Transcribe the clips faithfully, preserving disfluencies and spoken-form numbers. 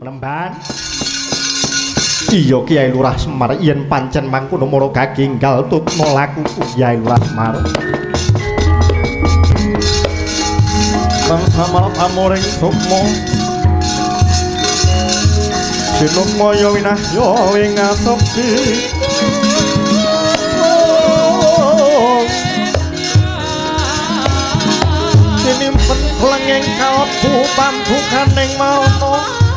Penemban. Iya Kyai Lurah Semar yen pancen mangkono mara gaginggal tutna lakuku Kyai Lurah Semar. Sang samar pamoring sukma. Sinumaya winahya ing asokti. Sinimpen lenging kalebu pambukaning marana.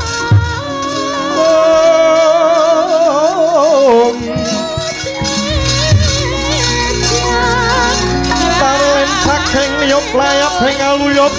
Taruhin saking liyup layap ing aluyup.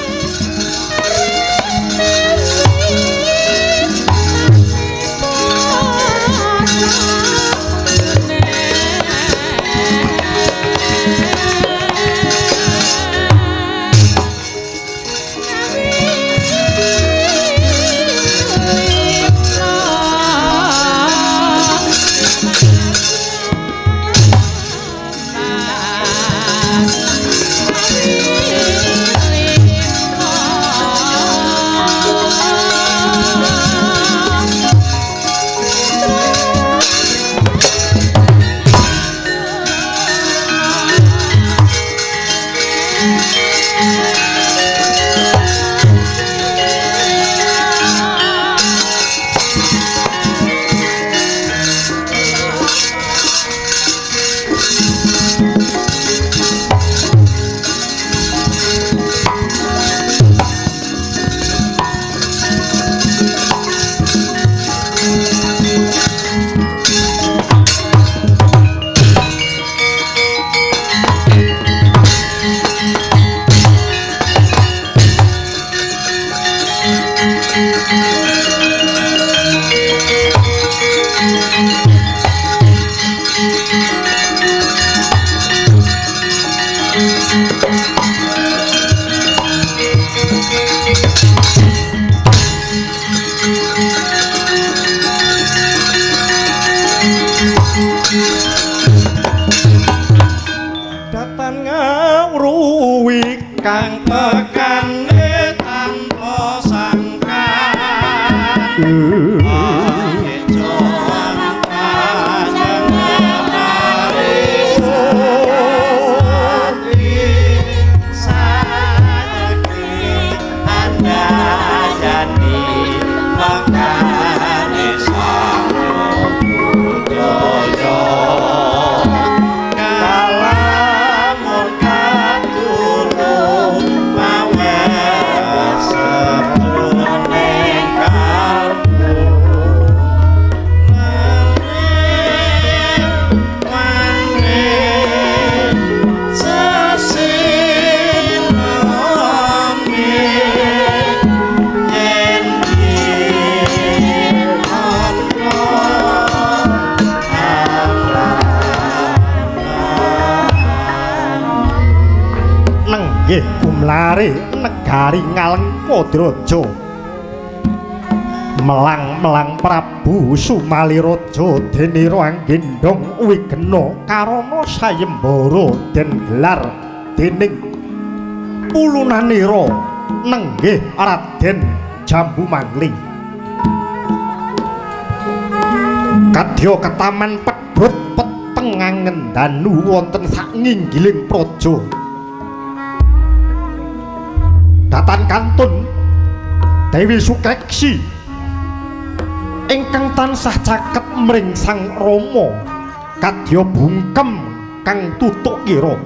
Lare negari Ngalengkodraja melang-melang Prabu Sumaliraja denira anggendhong wigena karana sayembara den gelar dening Pulunanira nenggih Raden Jambumangli kadya ketaman pedhot peteng angendanu wonten saknginggiling praja. Datan kantun Dewi Sukreksi ingkang tansah caket mring Sang Rama kadya bungkem kang tutuk kira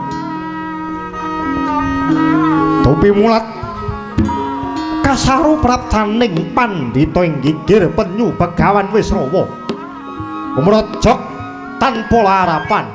topi mulat kasaru praptaning pandhita ing gigir penyu Begawan Wisrawa umrajak tanpa larapan.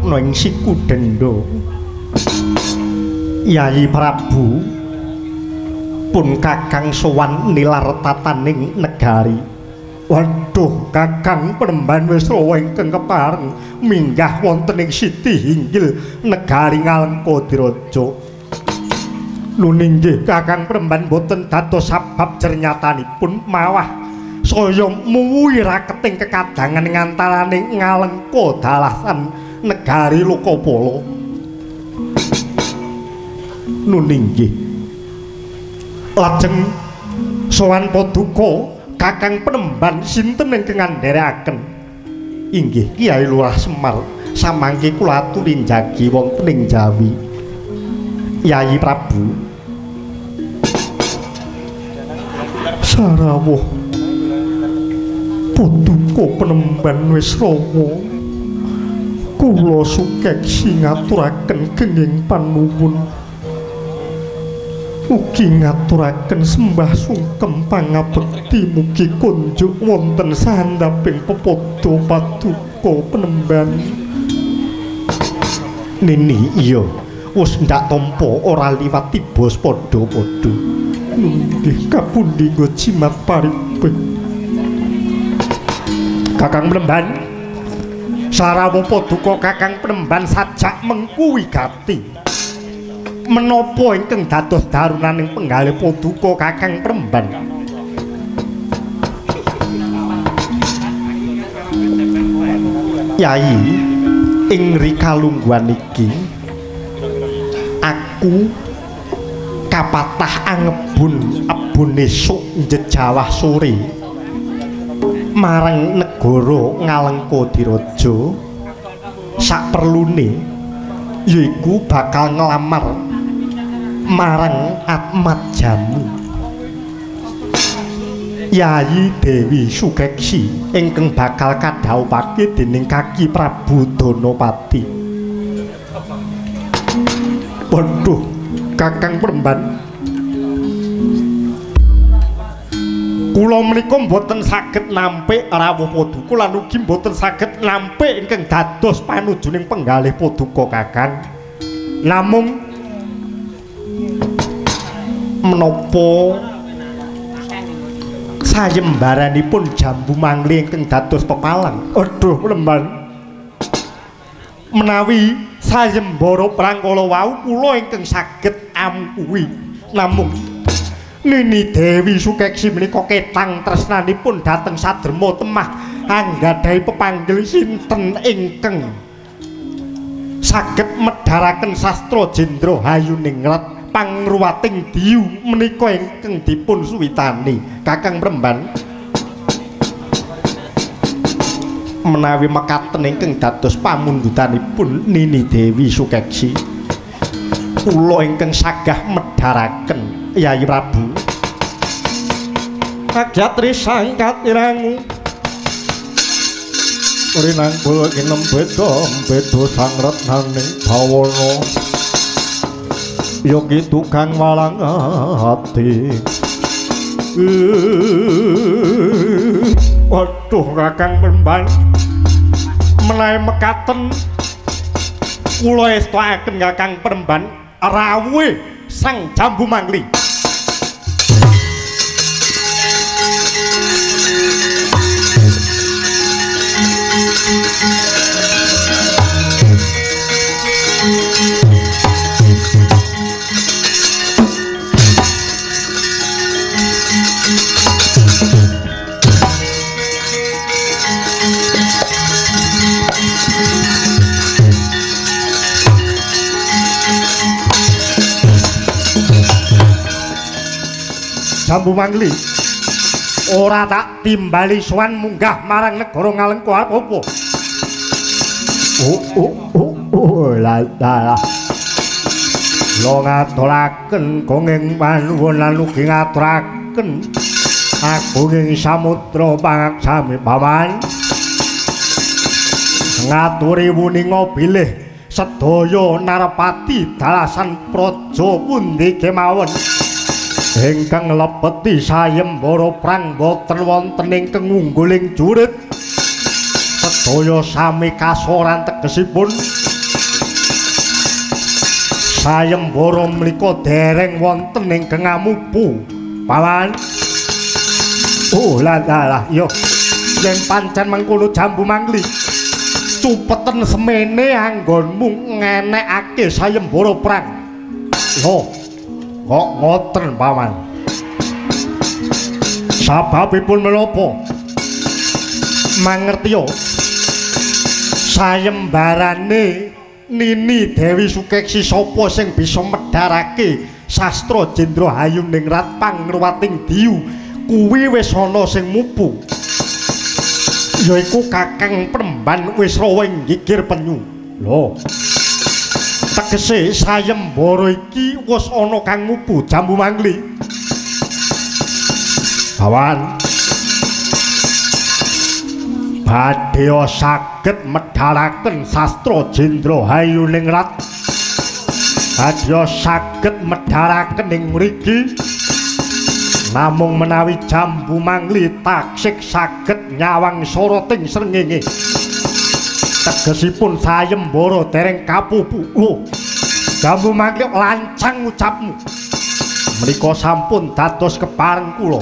tumrapna ing siku denda. Yayi Prabu pun kakang sowan nilar tataning negari. Waduh, kakang Penemban Wisrawa ingkang kepareng minggah wonten ing siti inggil negari Ngalengkodiraja. Nuninggih kakang Penemban boten dados sabab jernyatanipun mawah saya muwi raketing kekadangan ing antaraning Ngalengkodalasan negari Lokapala. Nuninggih lajeng sowan paduka kakang Penemban sinten ingkang ngandharaken? Inggih Kyai Lurah Semar samangke kula aturi njagi wonten ing Jawi. Yayi Prabu sarawuh paduka Penemban Wisrawa kula sukèksi ngaturaken kenging panuwun ugi ngaturaken sembah sungkem pangabekti mugi kunjuk wonten sandhaping pepodo paduka Penemban. Nini iya wis ndak tampa ora liwat tiba padha-padha. Nggih kapundi nggo jimat paripun Kakang Penemban sarawuh paduka Kakang Penemban sajak mengku wigati menapa ingkang dados darunaning penggalih paduka Kakang Penemban? Yai, ing rikalungguhan iki aku kapatah angebun ebun esuk njejawah sore marang negara Ngalengkodiraja saperlune yaiku bakal ngelamar marang Atmat Jamu. Yayi Dewi Sukeksi ingkang bakal kadhawuhake dening Kaki Prabu Danapati. Waduh, Kakang Penemban, kula menika mboten saged nampik rawuh paduka lan ugi mboten saged nampik ingkang dados panujuning penggalih paduka Kakang. Namung menapa sayembaranipun Jambu Mangli ingkang dados pepalang? Aduh Penemban, menawi sayembara prangkala wau kula ingkang saged ampuhi, namung Nini Dewi Sukeksi menika ketang tresnanipun dhateng Saderma Temah anggadhahi pepanggil sinten ingkang saged medharaken sastra Jendra Hayuningrat pangruwating diyu menika ingkang dipun suwitani. Kakang Penemban, menawi mekaten ingkang dados pamundutanipun Nini Dewi Sukeksi kula ingkang sagah medharaken Yayi Prabu. Kagyatri sangkat irangu rinang kula kinem beda beda sangretnaning bawana yogi tukang walang ati. Waduh Kakang Penemban, menawi mekaten kula estakaken Kakang Penemban rawuhe Sang Jambu Mangli. Jambu Mangli ora tak timbali sowan munggah marang negara Ngalengko apa-apa. Oh oh oh oh la la. Lo ngaturaken kenging panuwun lan ugi ngaturaken agunging samudra pangaksami paman. Ngaturi wuninga bilih sedaya narepati dalasan praja pundi kemawon ingkang lebeti sayembara prang boten wonten ingkang ungguling jurit sedaya sami kasoran tegesipun sayembara menika dereng wonten ingkang amupu pawan. Oh lah lah yo yen pancen mengkono Jambu Mangli cupeten semene anggonmu ngenekake sayembara perang. Lho kok ngoten paman? Sababipun menapa? Mangertiyo sayembarane Nini Dewi Sukeksi sapa sing bisa medharake sastra Jendra Hayuningrat Pangruwating Diyu kuwi wis ana sing mupu, yaiku Kakang Premban Wisrawa Gigir Penyu. Lho tegese sayembara iki wis ana kang mupu Jambu Mangli. Awan badhe saged medharaken sastra Jendra Hayuningrat, badhe saged medharaken ing mriki. Namung menawi Jambu Mangli taksih saged nyawang soroting srengenge, tegesipun sayembara dereng kapupu. Oh, Jambu Mangli lancang ucapmu, menika sampun dados kepareng kula.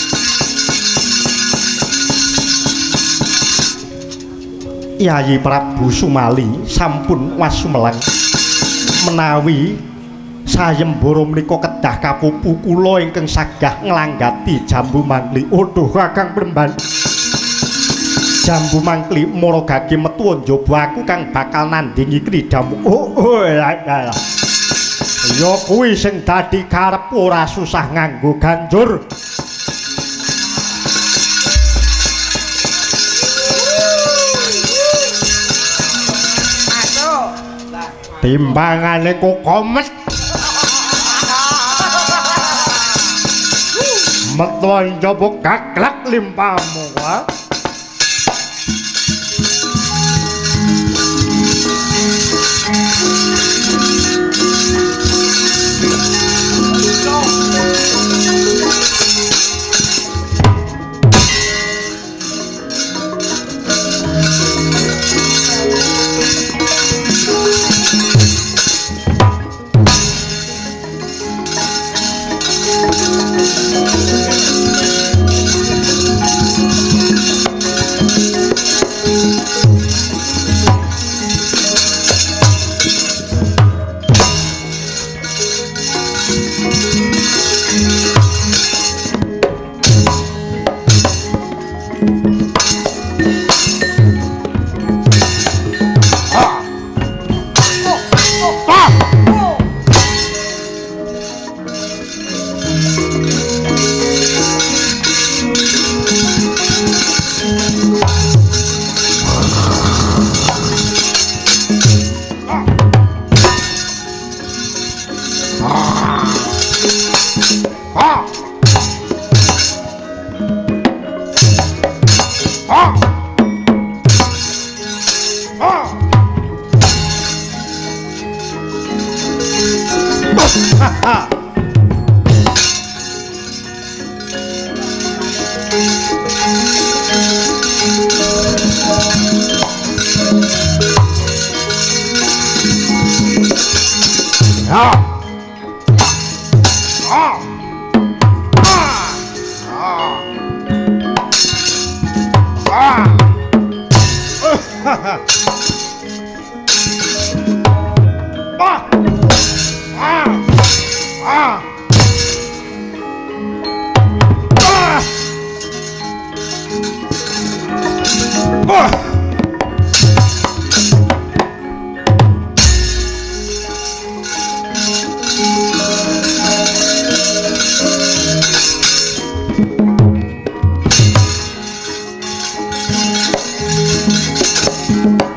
Yayi Prabu Sumali sampun wasumelang menawi sayembara menika kedah kapupu kula ingkang sagah nglanggati Jambu Mangli. Aduh Kakang Premban, Jambu Mangli maragake metu njaba aku kang bakal nandingi kridamu. Oh, oh ya, ya. Ya kuwi sing dadi karep ora susah nganggo ganjur. Timbangane kok komet metu njaba gaglak limpamu wae. Thank you.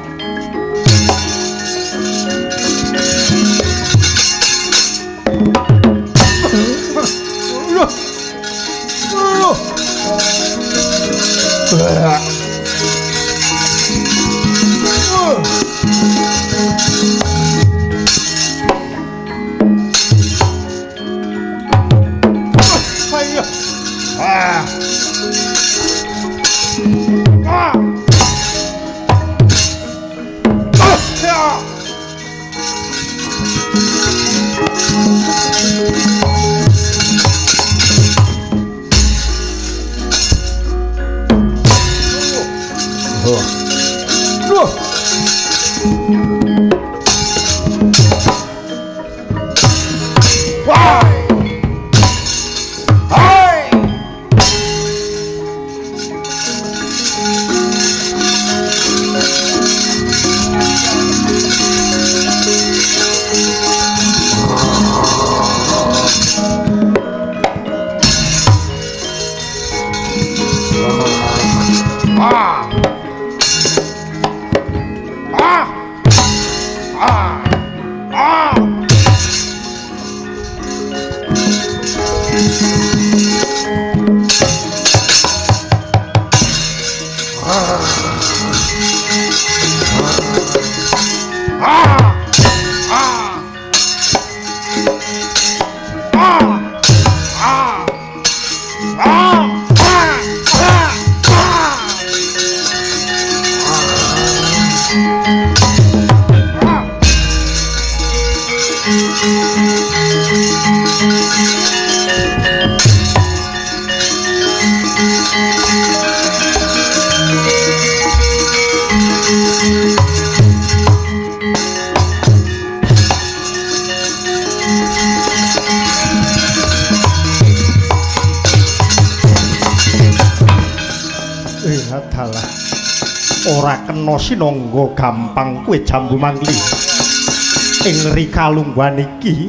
ora kena sinangga gampang kowe Jambu Mangli. Ing rikalungguhan iki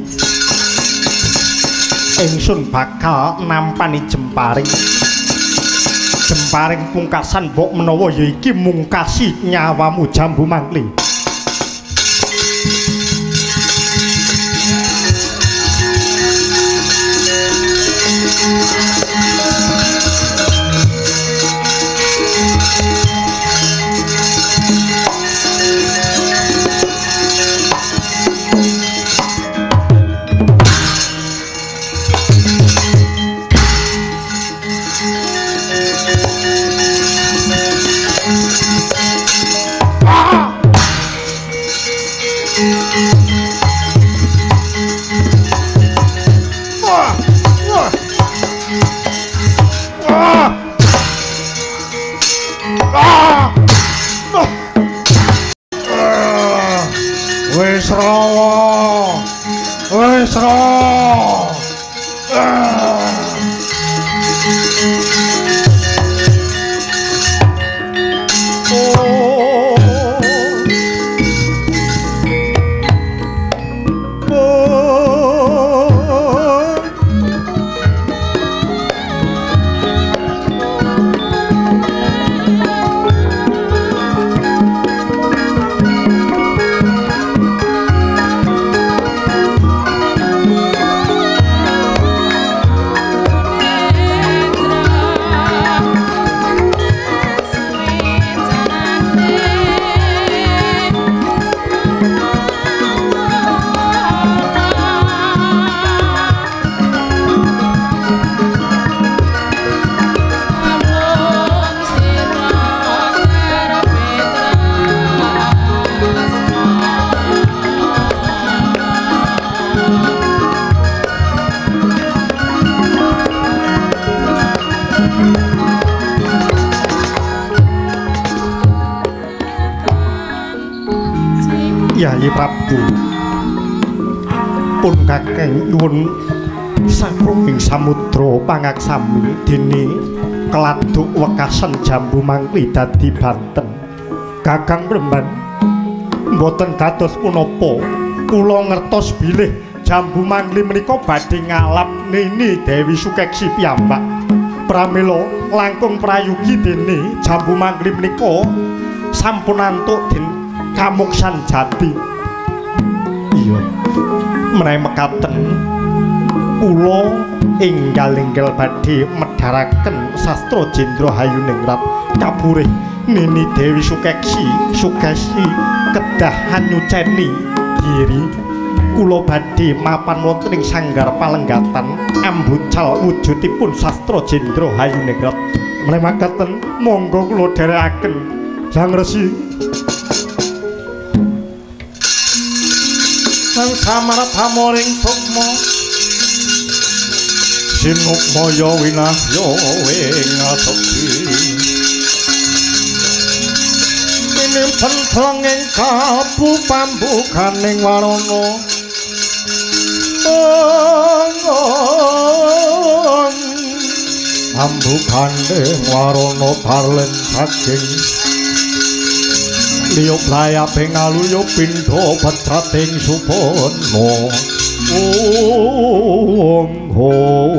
ingsun bakal nampani jemparing. Jemparing pungkasan mbok menawa ya iki mungkasi nyawamu Jambu Mangli. Wis rawa, wis rawa. Yai Prabu pun kakeng nyuwun saprunging samudra pangaksami dene keladuk wekasan Jambu Mangli dadi banten. Kakang Remban mboten dados punapa kula ngertos bilih Jambu Mangli menika badhe ngalap nini Dewi Sukeksi piyambak. Pramila langkung prayugi dene Jambu Mangli menika sampun antuk den kamuksan jati. Iya menawi mekaten kula enggal-enggal badhe medharaken sastra Jendra Hayuningrat kaburih Nini Dewi Sukeksi Sukesi kedah nyuceni diri kula badhe mapan wonten ing sanggar palenggatan ambucal wujudipun sastra Jendra Hayuningrat. Menawi mekaten monggo kula dherekaken Sang Resi Sang Samarthamoring sukma sinukmaya winahya ing asepi inimpen plenging kabu pambukaning warana pambukaning warana barlen saking liyo playa pengaluyo pindo petrating supono ong ho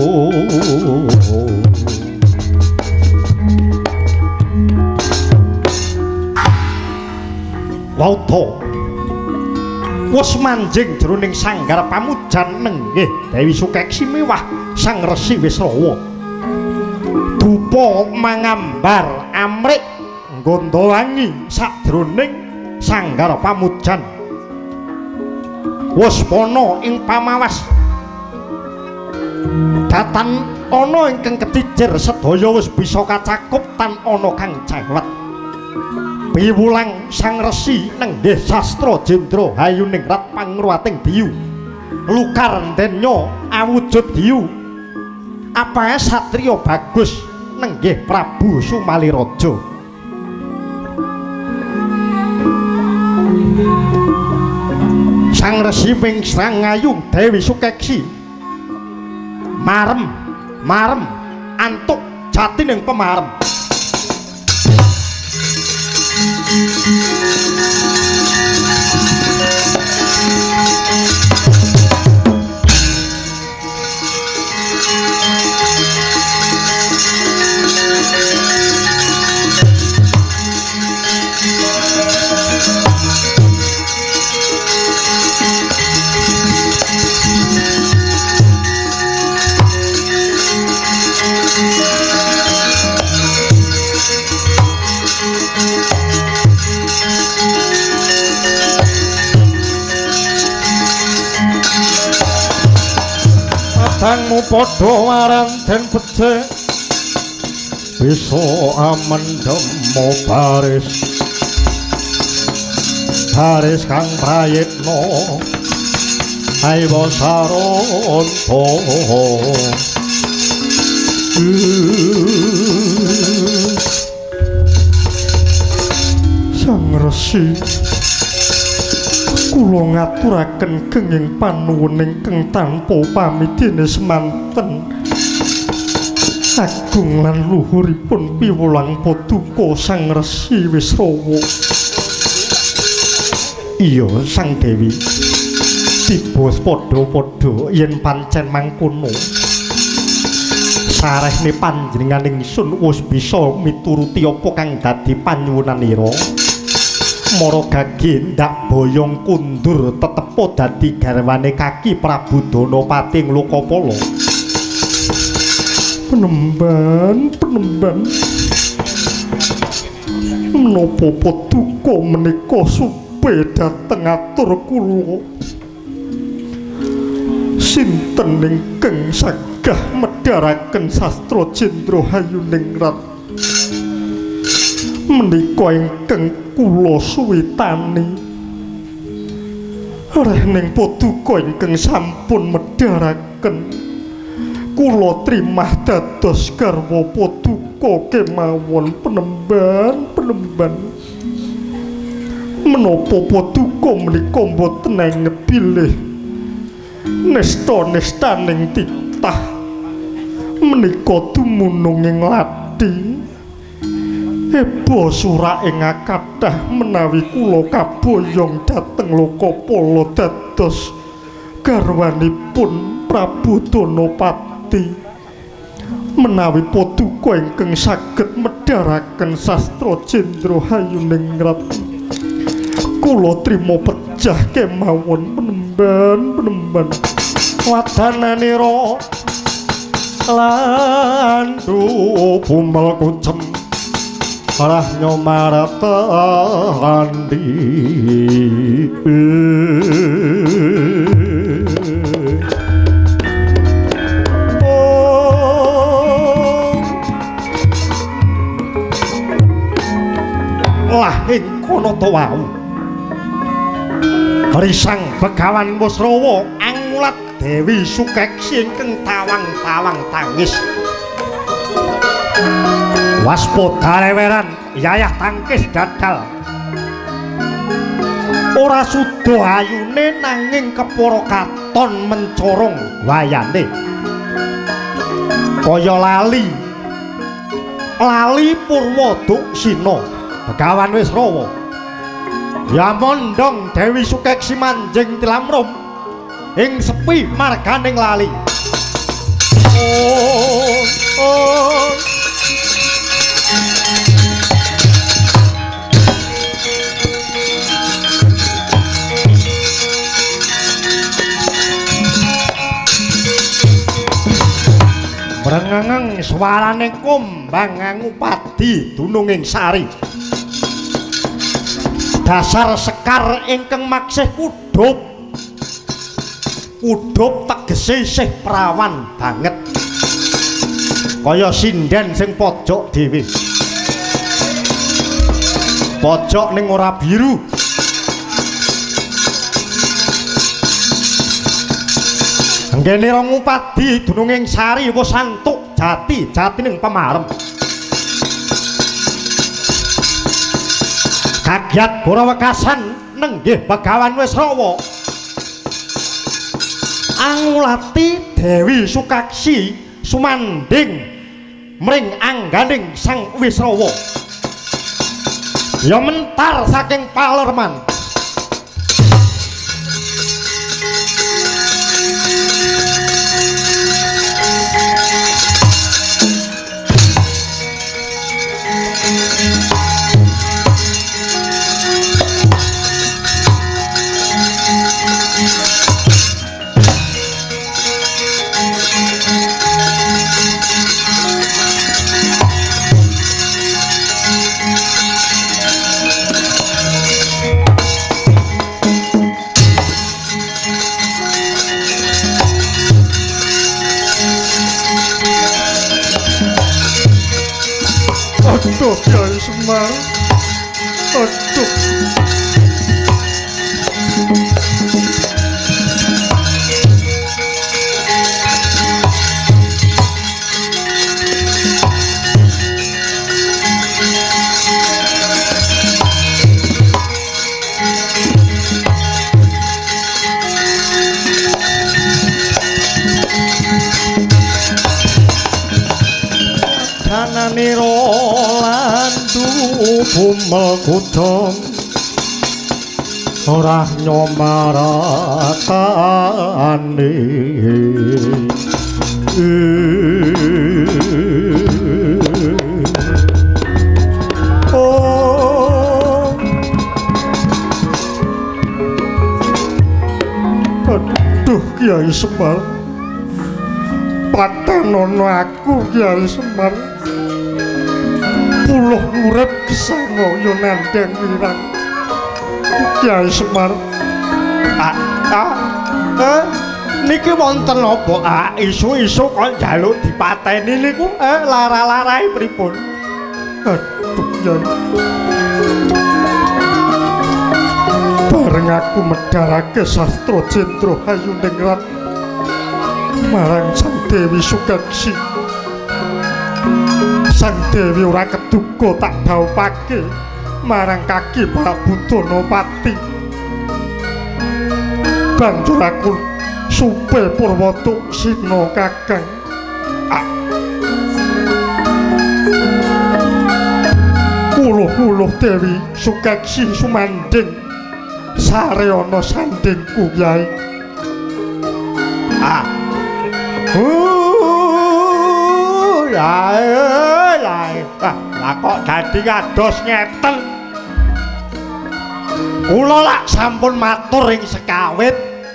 Wauto wis manjing jroning sanggar pamujan nenggih Dewi Sukeksi miwah Sang Resi Wisrawa dupa mangambar amrik Gondowangi sadroning sanggar pamujan waspada ing pamawas datan ana ingkang ketijer sedaya wis bisa kacakup tan ana kang jawat piwulang Sang Resi nenggih sastra Jendra Hayuningrat pangruwating diyu lukar denya awujud diyu apahe satriya bagus nenggih Prabu Sumaliraja. Sang Resi mingsang ngayung Dewi Sukeksi marem marem antuk jatining pemarem sangmu padha waranten becik bisa amendem baris baris kang prayitna ayo saronto Sang Resi kula ngaturaken kenging panuwun ingkang tanpa pamidine semanten agung lan luhuripun piwulang paduka Sang Resi Wisrawa. Iya Sang Dewi tiba padha-padha yen pancen mangkono sarehne panjenengan ingsun wis bisa mituruti apa kang dadi panyuwunanira. Mara gage ndak boyong kundur tetepo dadi garwane Kaki Prabu Danapati Lokapala. Penemban, penemban. Menapa paduka menika supe dhateng atur kula? Sinten ingkang sagah medharaken sastra Jendra Hayuningrat menika ingkang kula suwitani rehning paduka ingkang sampun medharaken kula trimah dados garwa paduka kemawon. Penemban penemban menapa paduka menika boten ngebilih nesta-nestaning titah menika dumunung ing lati eba surak ing kathah menawi kula kaboyong dhateng Lokapala dados garwanipun Prabu Danapati menawi paduka ingkang saged medharaken sastra Jendra Hayuningrat kula trima pejah kemawon. Penemban penemban wadananira landu bumel kucem arah nyomarata andi lah ing kono to wau Risang Begawan Wisrawa angulat Dewi Sukeksi ingkang tawang-tawang tangis waspada reweran yayah tangkis dadal ora suda ayune nanging kepara katon mencorong wayane kaya lali lali Purwa Duksina Begawan Wisrawa ya mondong Dewi Sukeksi manjing tilamrum ing sepi marganing lali. Oh, oh. Brengengeng swarane kumbang ngupadi dununging sari dasar sekar ingkang maksih kudup kudup tegese isih prawan banget kaya sinden sing pojok dhewe pojok ning ora biru anggene rong ngupadi dununging sari wis santuk jati jatining pemarem kagiat Gorawekasan nenggih Begawan Wisrawa angulati Dewi Sukeksi sumanding mring angganing Sang Wisrawa ya mentar saking palerman Aduh Kyai Semar. Aduh. Dananiro landu bumel kudong ora nyomarakane oh aduh Kyai Semar patenono aku Kyai Semar puluh urip gesangaya nandhang wirang Kyai Semar. Ah, ah, eh, niki wonten apa? Ah, isu-isu kok njaluk dipateni niku eh lara-larae pripun? Aduh, Kyai. Bareng aku medharake sastra Jendra Hayuningrat marang Sang Dewi Sukeksi. Sang Dewi ora keduga tak dhaupake marang kaki Prabu Danapati. Banjur aku supe Purwadaksina Kakang. Ah. Uluh-uluh Dewi Sukeksi sumanding sareyana sandingku Kyai. Ah. Uh, ya. Lah kok dadi kados ngeten. Kula lak sampun matur ing sekawit.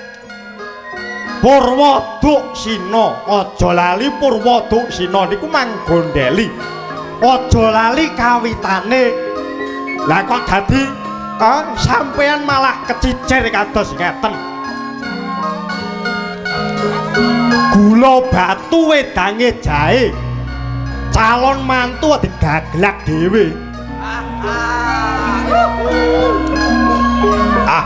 Purwadaksina, aja lali Purwadaksina niku manggondheli. Aja lali kawitane. Lah kok dadi eh, sampeyan malah kecicer kados ngeten. Gula batu wedange jahe. Calon mantu digaglak dhewe. Ah.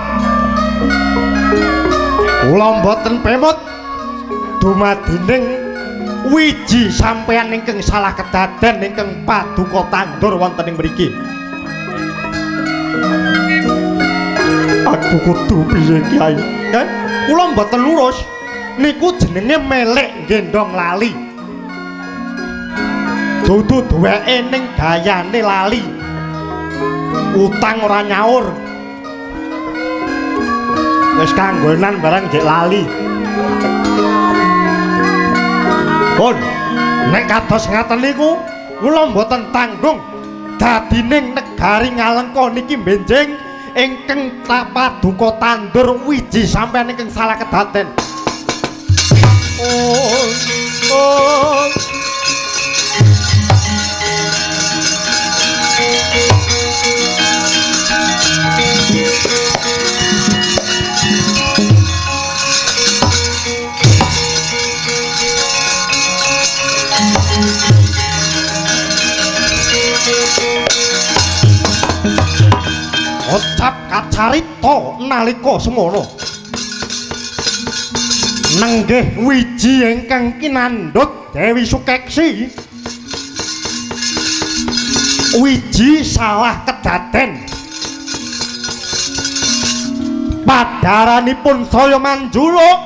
Kula mboten pemut dumadining wiji sampeyan ingkang salah kedaden ingkang paduka tandur wonten ing mriki. Aku kudu piye Kyai? Kan kula mboten lurus. Niku jenenge melek gendong lali. Dudu duweke ning gayane lali. Utang ora nyaur. Wis kanggonan barang jek lali. Pun nek kados ngaten niku kula mboten tanggung dadining negari Ngalengka niki benjing ingkang paduka tandur wiji sampeyan ingkang salah kedaden. Oh, oh. Ocap kacarita nalika semono nenggih wiji ingkang kinandhut Dewi Sukeksi wiji salah kedaden padaranipun saya manjuluk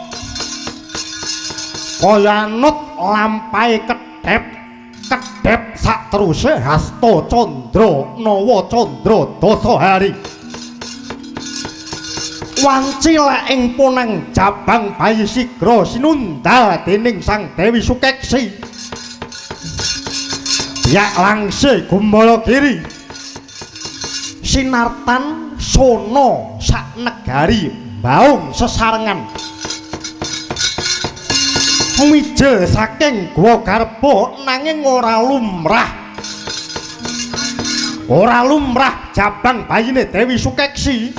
kaya anut lampahe kedhep kedhep sakteruse hasta candra nawa candra dasahari wanci lek ing puneng jabang bayi sigra sinundal dening Sang Dewi Sukeksi yak langse Gumalagiri sinartan sono sak negari baung sesarengan mijil saking Gua Garba nanging ora lumrah ora lumrah jabang bayine Dewi Sukeksi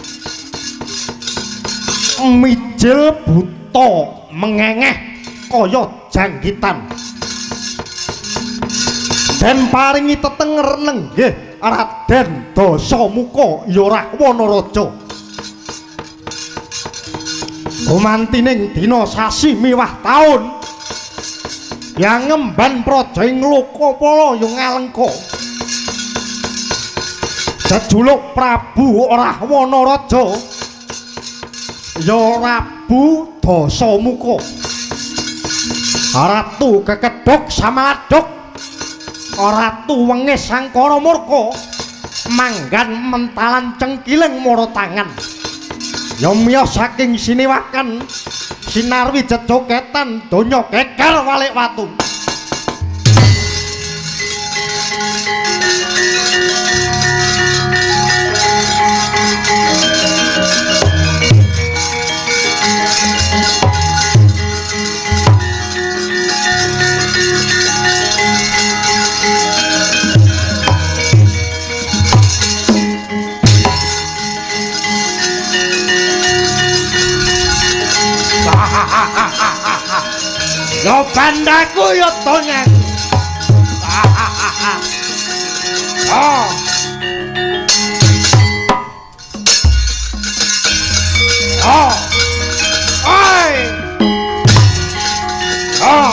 mijil buta mengengeh kaya jangkitan Den paringi tetenger nenggih Raden Dasamuka ya Rahwana-raja. Gumantining dina sasi miwah taun yang ngemban praja ing Lokapala ya ngalengka. Jejuluk Prabu Rahwana-raja ya Prabu Dasamuka. Ratu kekedhok samaladhok, Ratu wengis sangkara murka, manggan mentalan cengkiling mara tangan. Ya miyos saking siniwaken sinarwi jejogetan donya geger walik watu. Yo bandaku yo tonyang. Oh. Oh. Oi. Oh.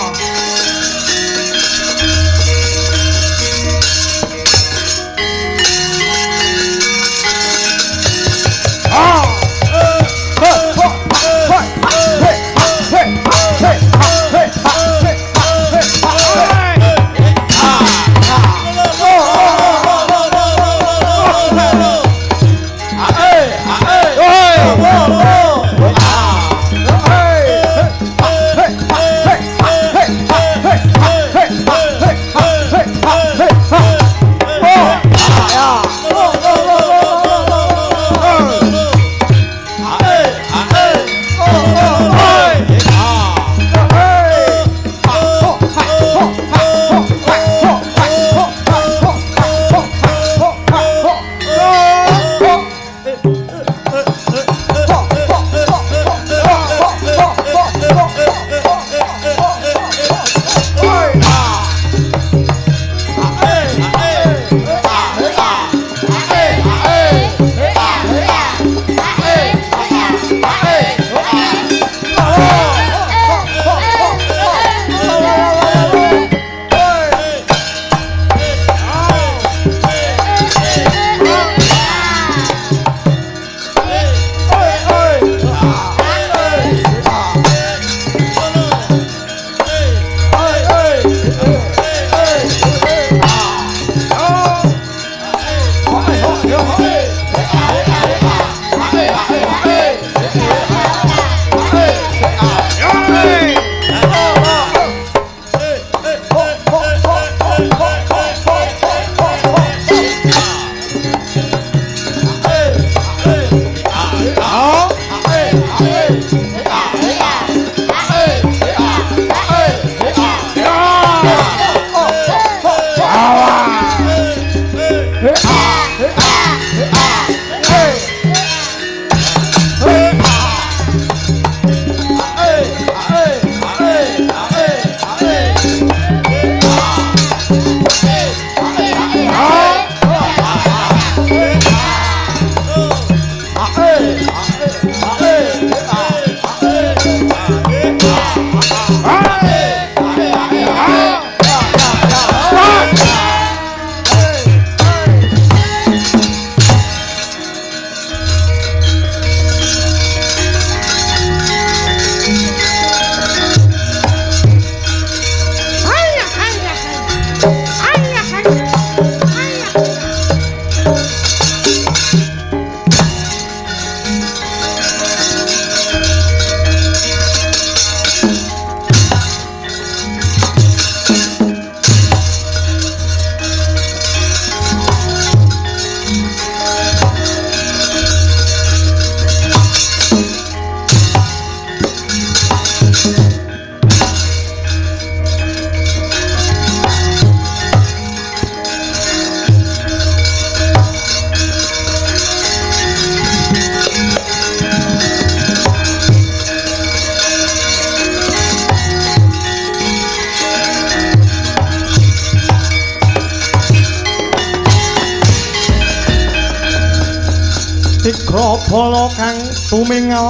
bala kang tumingal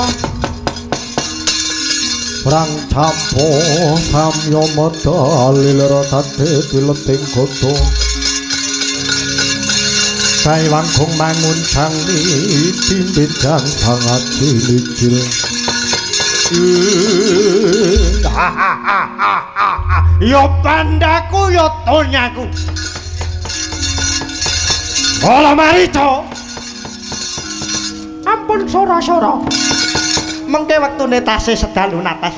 Rang campo samya medal rotade dileting goto Kai wangkung mangun sangni pimpin dan sangat cilicil Yo pandaku yo tonyaku Kala marica Ampun sora-sora Mengke wektune tasih sedalu nates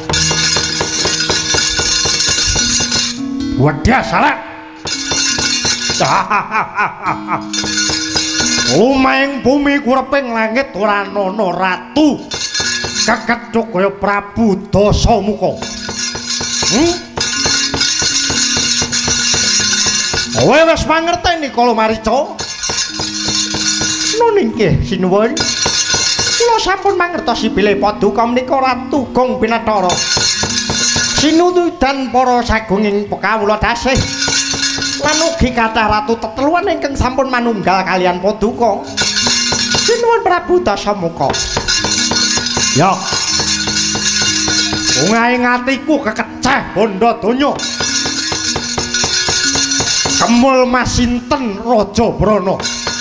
Wadah salah Lumaing bumi kureping langit ora ana ratu kekethuk kaya Prabu Dasamuka. Hmm? Kowe wis mangerteni kala marica? Nun inggih sinuwun. Kula sampun mangertosi bilih Paduka menika Ratu Gong Binathara. Sinuwun para sagunging pakawula dasih. Lan ugi kathah ratu teteluan ingkang sampun manunggal kalian Paduka. Sinuwun Prabu Dasamuka. Ya. Ungaing atiku kekeceh bondo donya. Kemul masinten Raja Brana.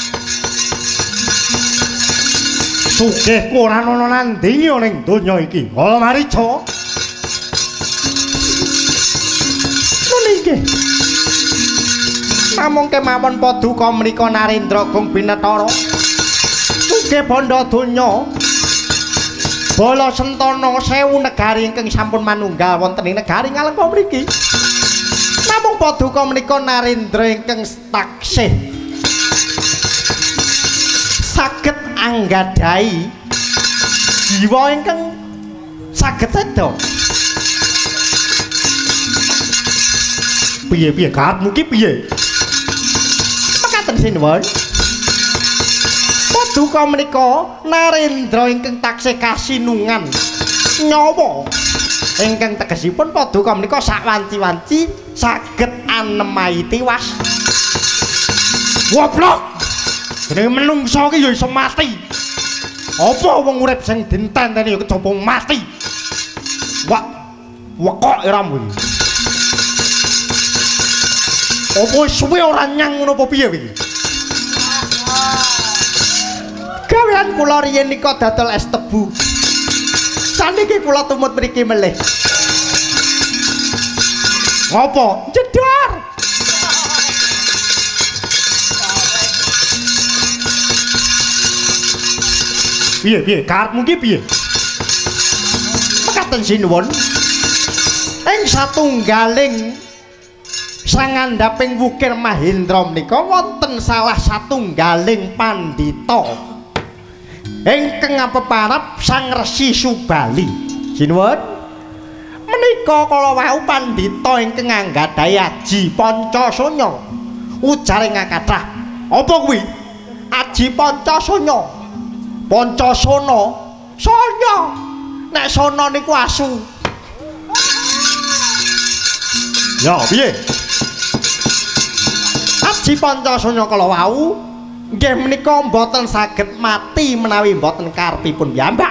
Sugihku ora ana nandhi ning donya iki. Kala marica. Nggih. Namung kemawon Paduka menika Narendra Gong Binathara. Sugih bondo donya. Bala Sentana sewu negari ingkang sampun manunggal wonten ing negari Ngalengka mriki. Namung Paduka menika Narendra ingkang taksih saged anggadhahi jiwa ingkang saged seda. Piye-piye karepmu ki piye? Mekaten sinuwun. Paduka menika Narendra ingkang taksih kasinungan nyawa ingkang tegesipun Paduka menika sakwanci-wanci saged anemai tiwas. Goblok. Jenenge menungsa ki ya iso mati. Apa wong urip sing ditenteni ya kejaba mati. Wak wekok iramu. Apa suwe ora nyang ngono apa piye iki? Gawean kula riyen nika dadol es tebu. Saniki kula tumut mriki melih. Ngopo? Jedar. Piye piye karepmu ki piye? Mekaten sinuwun. Ing satunggaling sangandhaping wukir Mahendra menika wonten salah satunggaling pandhita ingkang ngapeparap Sang Resi Subali. Sinuwun. Menika kala wau pandhita ingkang anggadhahi aji Pancasanya. Ujare ngakathah. Apa kuwi? Aji Pancasanya. Pancasana. Saya. Nek sono niku asu. Ya, piye? Aji Pancasanya kala wau nggih menika mboten saged mati menawi mboten karepipun piyambak.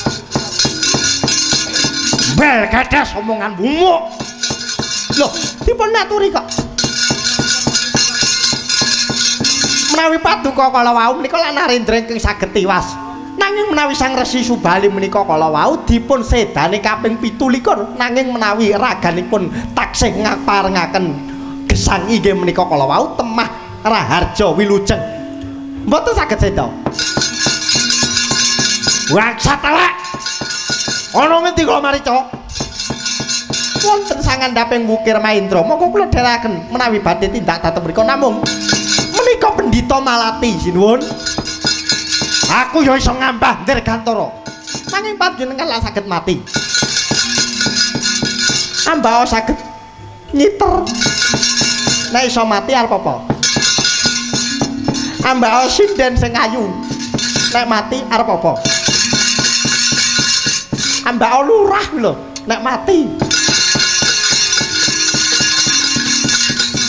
Bel gadas omongan bumuk. Loh, dipun naturi kok. Menawi Paduka kala wau menika lan Narendra ingkang saged tiwas. Nanging menawi Sang Resi Subali menika kala wau dipun sedane kaping pitu likur, nanging menawi raganipun taksih ngaparengaken gesang inggih menika kala wau temah Raharja Wilujeng. Mboten saged seda. Wah, satelek. Ana ngendi kula marica? Wonten sangandhaping wukir Mahendra. Monggo kula dherekaken menawi badhe tindak dhateng mriku namung menika pendhita Malati sinuwun. Aku ya iso ngambah Dirgantara. Nanging panjenengan lan saged mati. Ambao saged nyiter. Nek iso mati arep apa? Ambao sinden sing ayu. Nek mati arep apa? Ambao lurah lho, nek mati.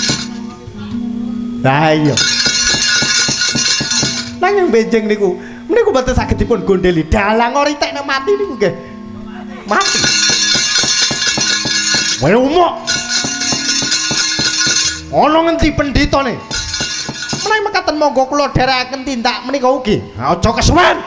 Lah iya. Nanging benjing niku Meniku mboten saged dipun gondheli. Dalang ora entekne mati niku nggih. Mati. Wae umuk. Ana ngendi pendhitane? Menawi mekaten monggo kula dherekaken tindak menika ugi. Aja kesuwen.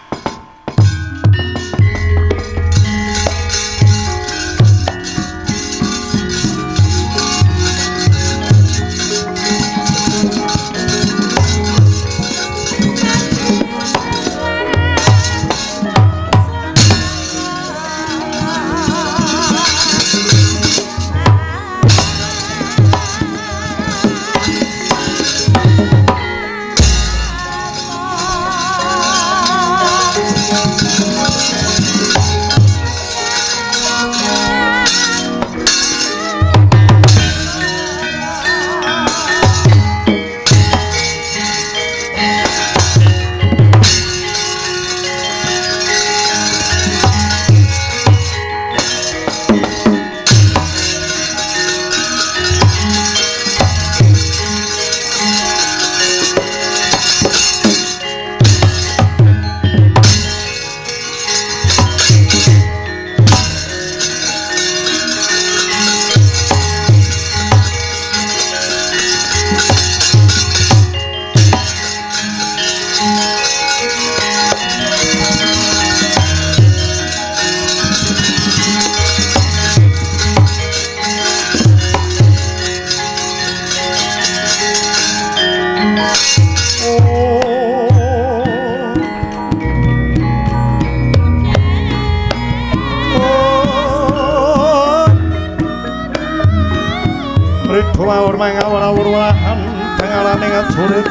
Mawur mangawur-awurahan dengarane ngajurit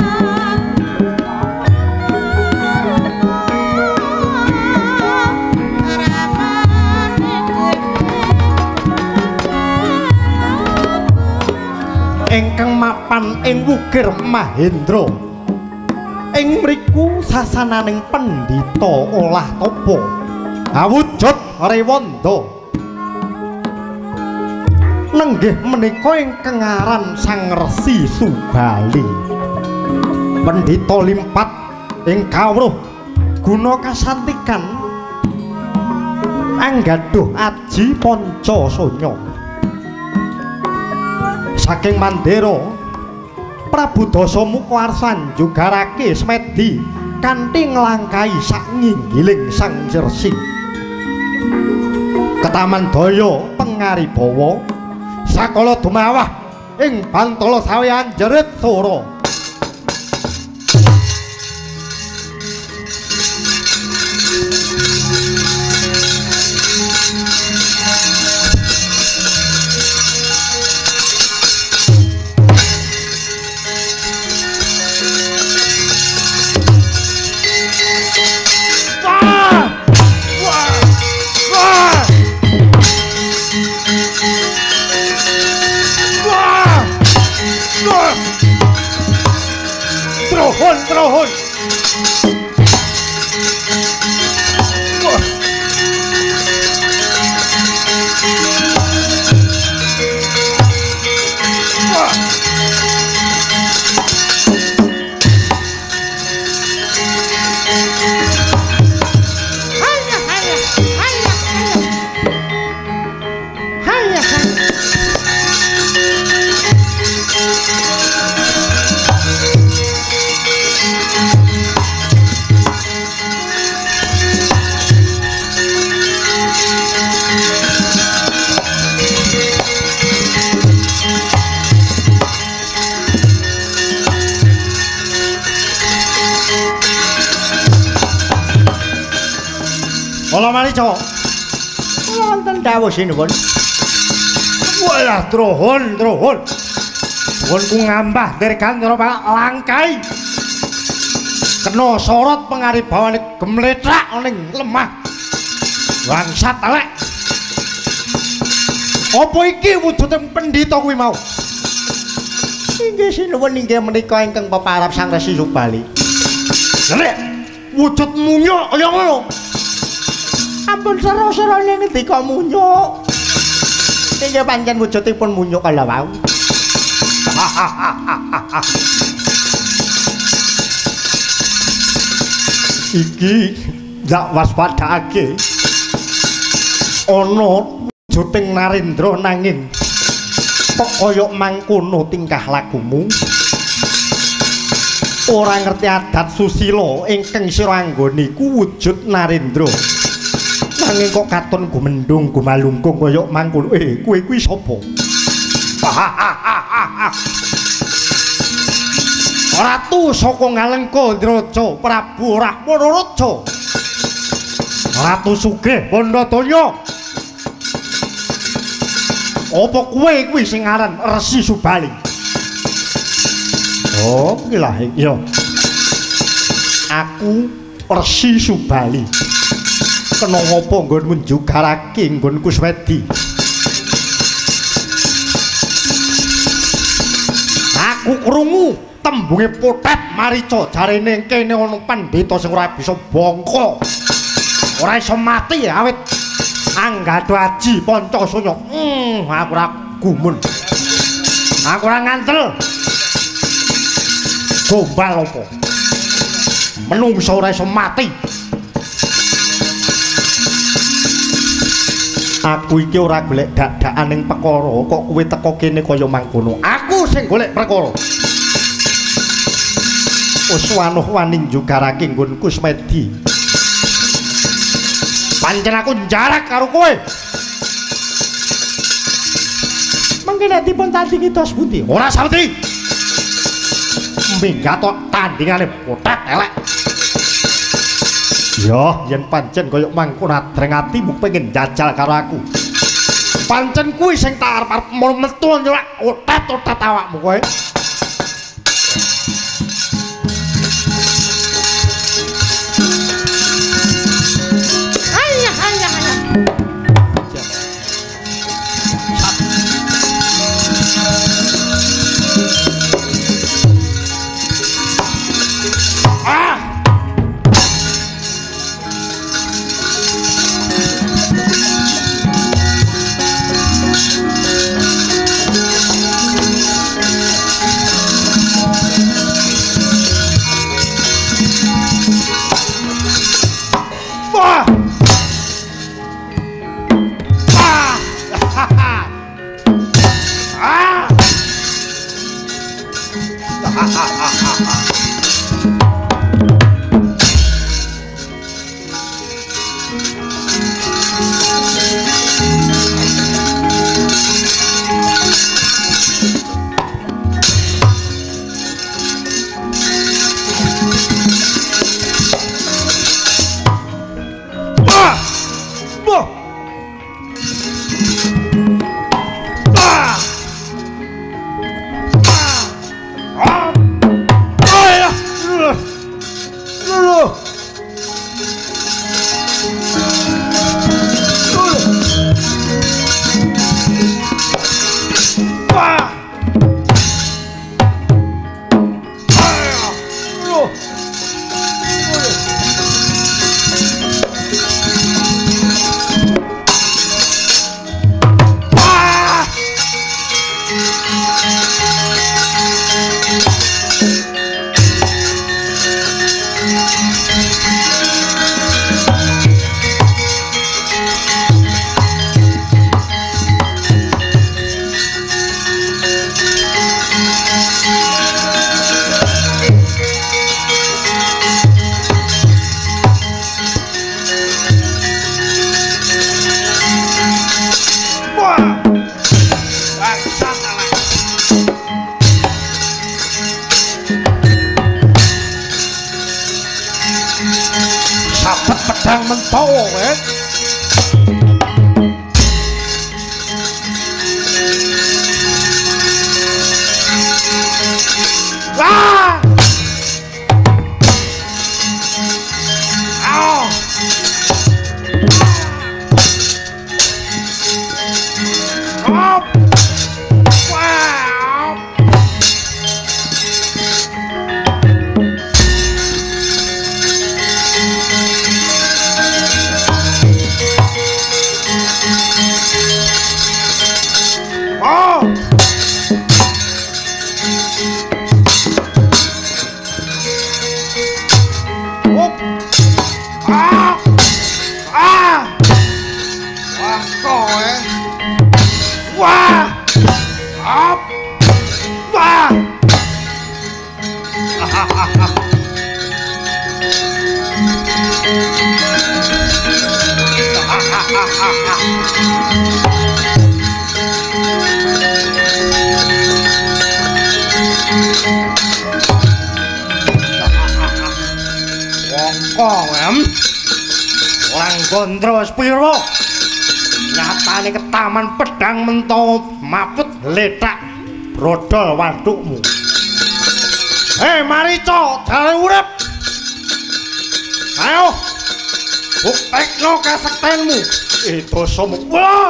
ingkang mapan ing wukir Mahendra ing mriku sasananing pendhita olah tapa awujud Rewanda nenggih menika ingkang aran Sang Resi Subali pendhita limpat ing kawruh guna kasantikan anggadhuh aji panca sonya saking Mandera Prabu Dasamuka arsan jugarake Smedi kanthi nglangkai sak nginggiling Sang Resi Ketaman Daya Pengaribawa sakala dumawah ing Bantala Saweyan jerit sora Trohon, trohon. Kala marica. Kula wonten dawuh sinuwun. Walah trohon, trohon. Nuwunku ngambah dirgantara langkai. Kena sorot pengaribawane gemletrak ning lemah. Bangsat elek. Apa iki wujude pendhita kuwi mau? Inggih sinuwun inggih menika ingkang peparab Sang Resi Subali. Nek wujud munyuk kaya ngono. Ampun sera-serane ngendika munyuk. Inggih pancen wujudipun munyuk kala wau. Iki ndak waspadakake. Ana wujuding Narendra nanging kok kaya mangkono tingkah lakumu. Ora ngerti adat susila ingkang sira anggone iku wujud Narendra. Nanging kok katon gumendung gumalungkung kaya mangkono. Eh, kowe kuwi sapa? Ratu saka Ngalengka Ndraja Prabu Rahmanaraja. Ratu sugih Pandadanya. Apa kowe kuwi sing aran Resi Subali? Oh, kuwi lah iya. Aku Resi Subali. Kena ngapa nggonmu njugarake nggonku Swedi? Aku krungu tembunge Potet Marica jarene kene ana pandhita sing ora bisa bangka. Ora iso mati awit Anggada Aji Pancasaya. Hmm, aku ora gumun. Aku ora ngantel. Gombal apa? Menungso ora iso mati. Aku iki ora golek dak-dakan ning perkara, kok kowe teko kene kaya mangkono. Aku sing golek perkara. Wis wanuh-wani njugarake nggonku Swedi. Pancen aku njarak karo kowe. Mangke nek dipun tandingi tos pundi? Ora sawetri. Minggat tok tandingane Potet elek. Ya, yen pancen kaya mangkono adreng atimu pengen jajal karo aku. Pancen kuwi sing tak arep-arep metu nyelak otet-otet awakmu kowe. Ayah, ayah, ayah. Ah! Wah! Ah! Ah! Sabet pedang mentowo eh. Ah! Au! Up! Wow! Oh! Oh! Wong Langkondro Spiro nyatane ketaman pedang mento maput letak brodol wadukmu. Hei Marica, jare urip. Ayo. Buktekno kasektenmu. Eh dosamu. Wah.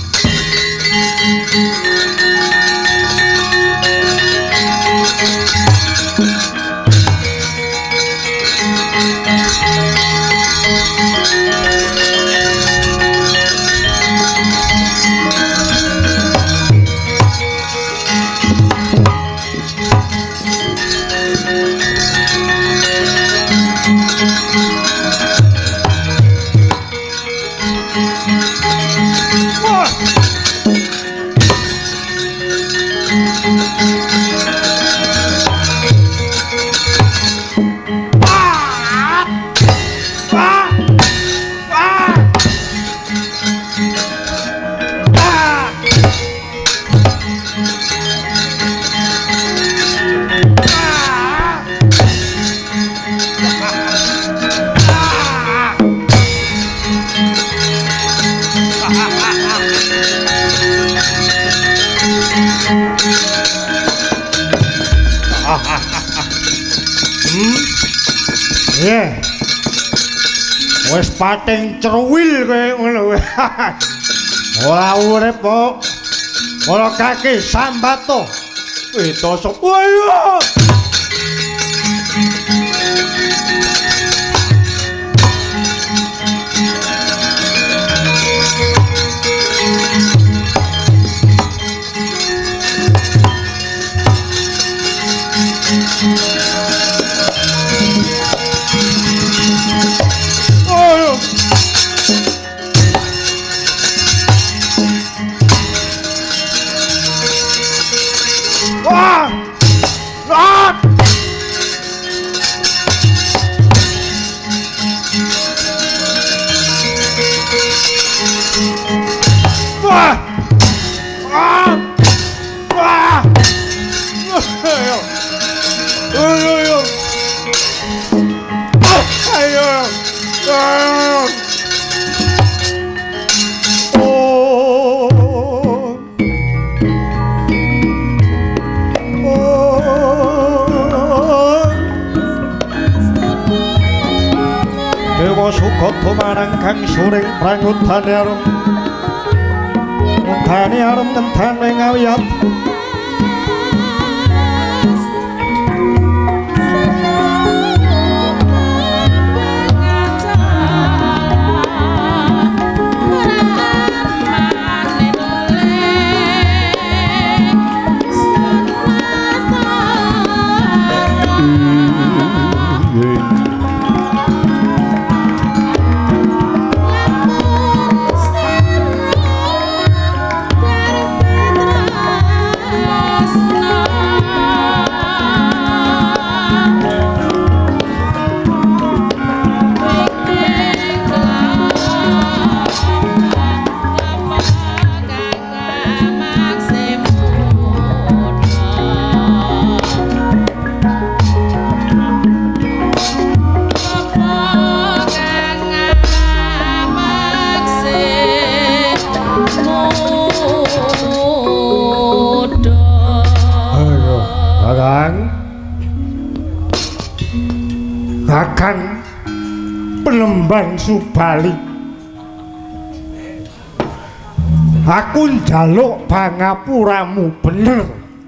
Yeah. Wes pating cerwil kowe ngono. Ora urip kok. Ora kaki sambato. Eh tosok. Ayo. Kang suring prangutane arum ngentane arum ngentane ngawiyat Kakang Penemban Subali, aku njaluk pangapuramu bener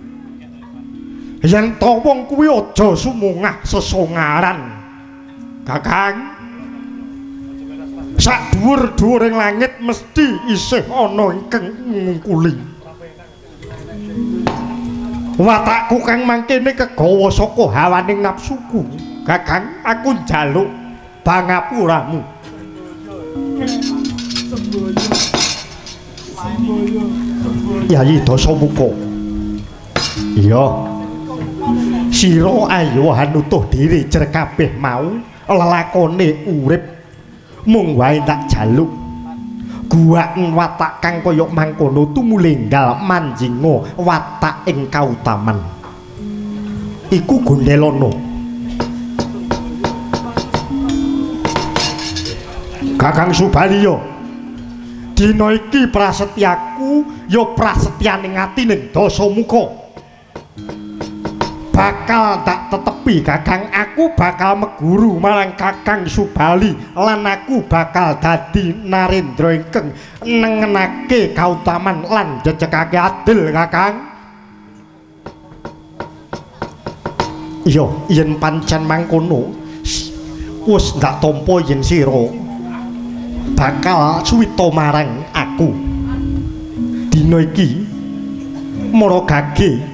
yen to wong kuwi aja sumungah sesongaran. Kakang, sak dhuwur-dhuwuring langit mesti isih ana ingkang ngungkuli. Watakku kang mangkene kegawa saka hawaning nafsuku. Kakang, aku njaluk pangapuramu. Yayi Dasamuka. Iya. Sira ayo hanutuh diri jer kabeh mau lelakone urip mung wae tak jaluk. guaken watak kang kaya mangkono tumulenggal manjinga watak ing kautaman iku Gondelana. Kakang Subali yo dina iki prasetyaku ya prasetyaning atining Dasamuka bakal tak tetepi Kakang. Aku bakal meguru marang Kakang Subali lan aku bakal dadi narendra ingkang nengenake kautaman lan jejegake adil Kakang. Iya, yen pancen mangkono wis ndak tampa yen sira bakal suwita marang aku. Dina iki mara gage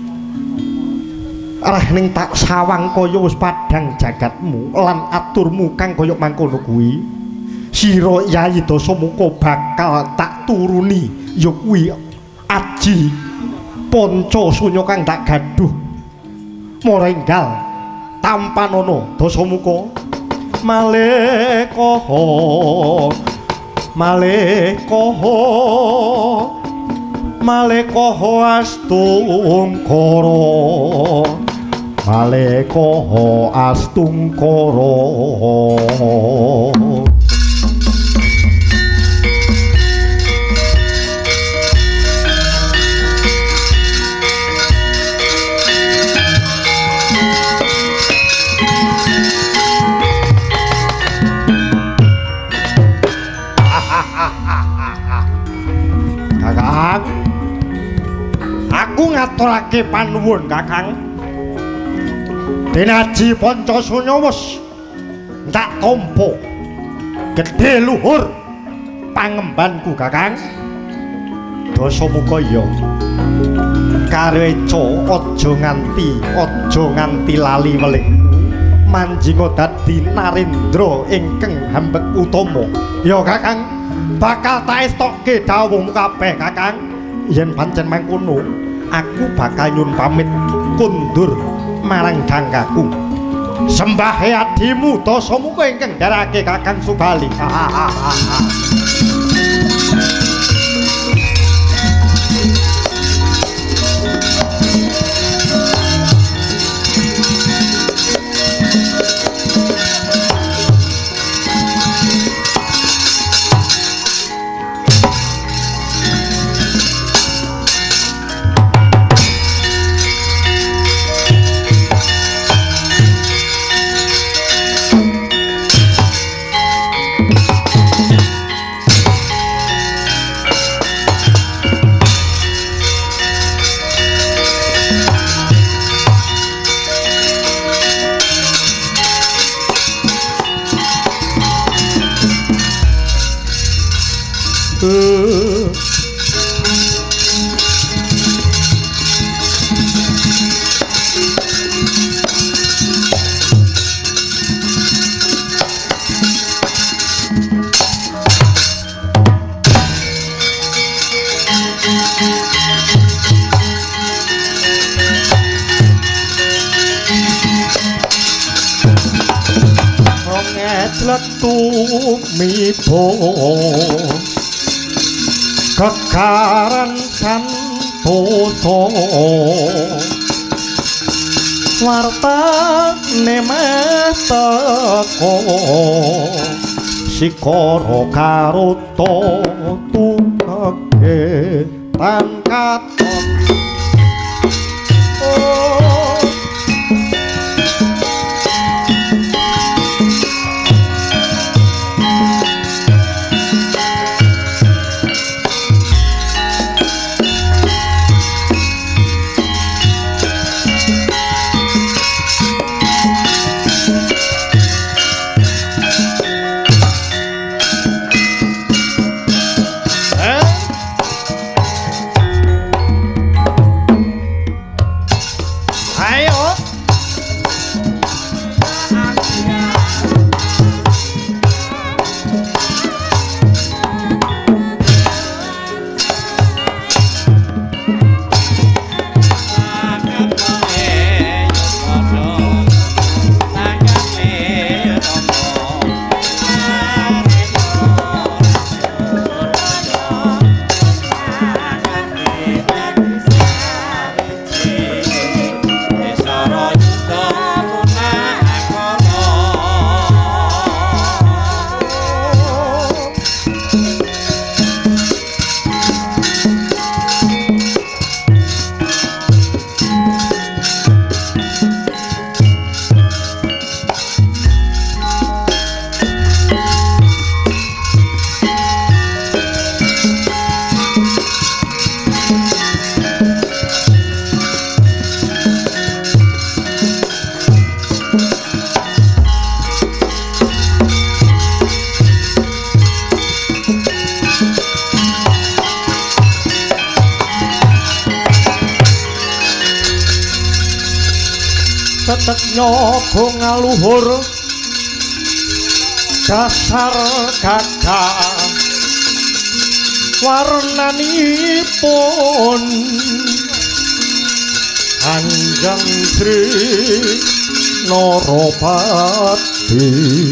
arah ning tak sawang kaya wis padhang jagatmu lan aturmu kang kaya mangkono kuwi sira Yayi Dasamuka bakal tak turuni ya kuwi aji panca sunya kang tak gaduh marenggal tampanana Dasamuka Malekaha Malekaha Malekaha Astungkara Malekaha Astungkara. Kakang, aku ngaturake panuwun Kakang. Dinaji Pancasunya wis ndak tampa gedhe luhur pangembanku Kakang. Dasamuka ya kareca aja nganti aja nganti lali welingmu manjinga dadi narendra ingkang hambek utama. Ya Kakang, bakal tak estokke dawuhmu kabeh Kakang. Yen pancen mangkono aku bakal nyun pamit kundur marang dangkaku. Sembahe adimu Dasamuka ingkang ndarake Kakang Subali. Tumibo kekaran santoso warta nemeteko sikara karuta tumeke tan katon. tetek nyoba ngaluhur dasar gagah warnanipun Anjang Sri Narapati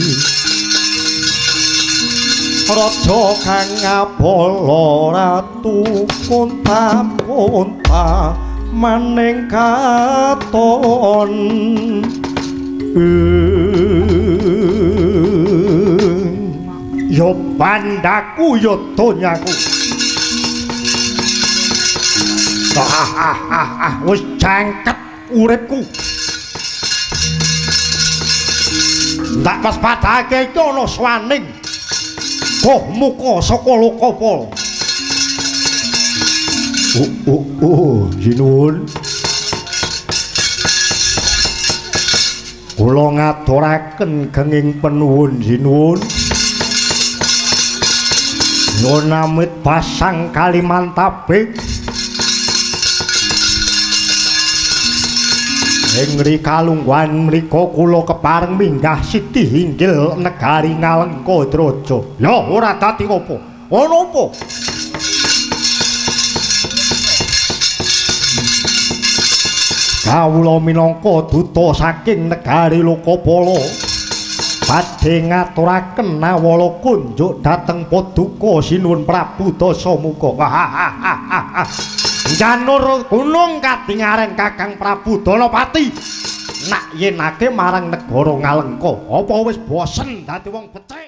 Raja kang ngabala ratu kunta-kunta maning katon yo bandaku yo donyaku ah ah ah ah wis jangket uripku ndak pas padake iki ana swaning koh muka saka lokapala oh oh oh jinuwun kula ngaturaken kenging penuwun jinuwun nyuwun amit pasang Kalimantabing ing rikalungguhan mrika kula kepareng minggah Siti Hinggil negari Ngalengka-Draja. Lha ora dadi apa? Ana apa? Kawula minangka duta saking negari Lokapala badhe ngaturaken nawala kunjuk dhateng Paduka Sinuwun Prabu Dasamuka. Janur gunung kadingaren Kakang Prabu Danapati nak yenake marang negara Ngalengka apa wis bosen dadi wong becik